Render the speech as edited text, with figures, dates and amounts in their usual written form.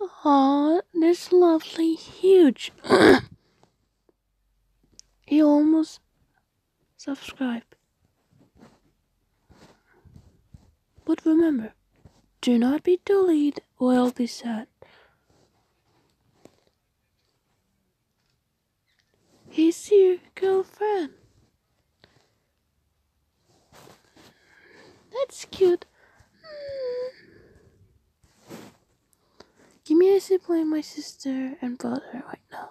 Aw, this lovely, huge. You almost subscribe. But remember, do not be deleted or I'll be sad. He's your girlfriend. That's cute. Give me a sibling, my sister and brother right now.